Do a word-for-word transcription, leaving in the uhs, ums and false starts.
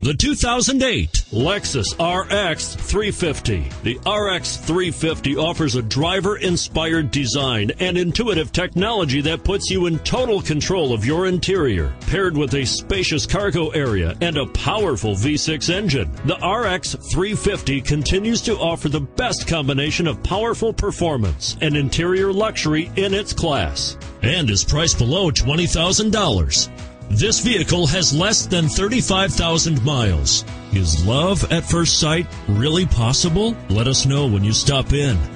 The two thousand eight Lexus R X three fifty. The R X three fifty offers a driver-inspired design and intuitive technology that puts you in total control of your interior. Paired with a spacious cargo area and a powerful V six engine, the R X three fifty continues to offer the best combination of powerful performance and interior luxury in its class, and is priced below twenty thousand dollars. This vehicle has less than thirty-five thousand miles. Is love at first sight really possible? Let us know when you stop in.